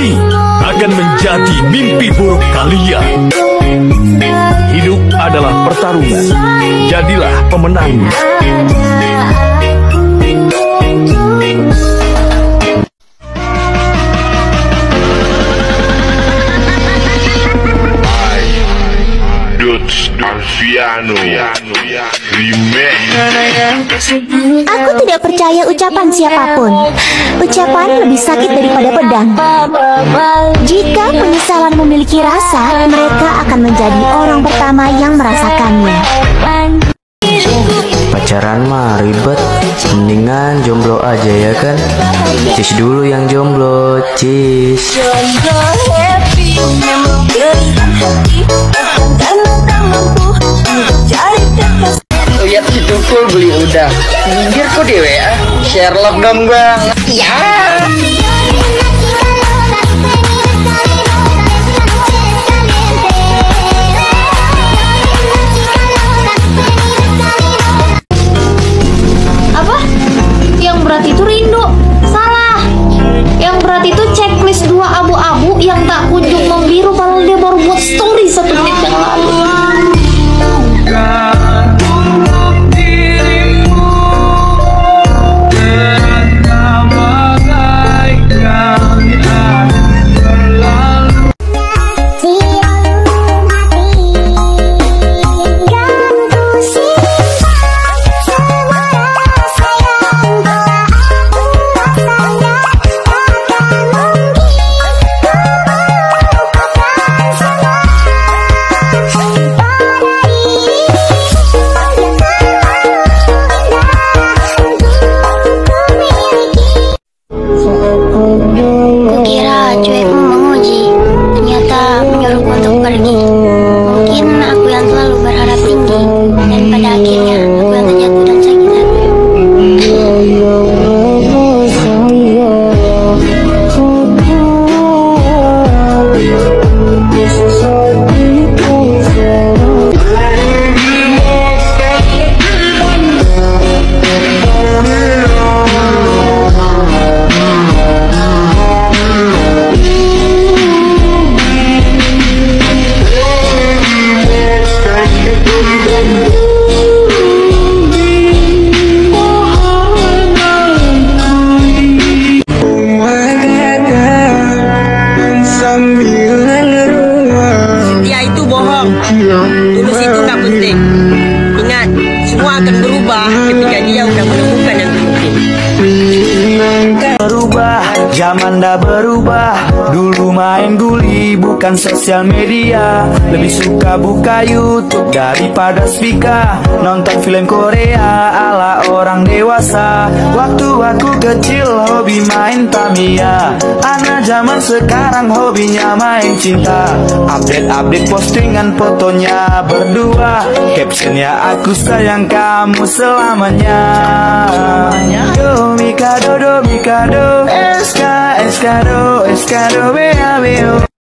ini akan menjadi mimpi buruk kalian. Hidup adalah pertarungan. Jadilah pemenangnya. Alfiano Aku tidak percaya ucapan siapapun. Ucapan lebih sakit daripada pedang. Jika penyesalan memiliki rasa, mereka akan menjadi orang pertama yang merasakannya. Pacaran mah ribet, mendingan jomblo aja ya kan. Cis dulu yang jomblo, cis. Lihat si Tukul beli udang. Minggir kok di WA. Sherlock dong bang. Ya. Apa? Yang berat itu rindu. Salah. Yang berat itu checklist 2 abu-abu yang tak kunjung membiru padahal dia baru buat story 1 menit yang lalu. Tulus itu nggak penting. Ingat, semua akan berubah ketika dia udah menemukan yang penting. Berubah, zaman dah berubah. Dulu main guli bukan sosial media. Lebih suka buka YouTube daripada speaker. Nonton film Korea ala orang dewasa. Waktu aku kecil hobi main Tamiya. Anak zaman sekarang hobinya main cinta. Update postingan fotonya berdua. Captionnya aku sayang kamu selamanya. Do Mikado, Escado, Escado, Bea,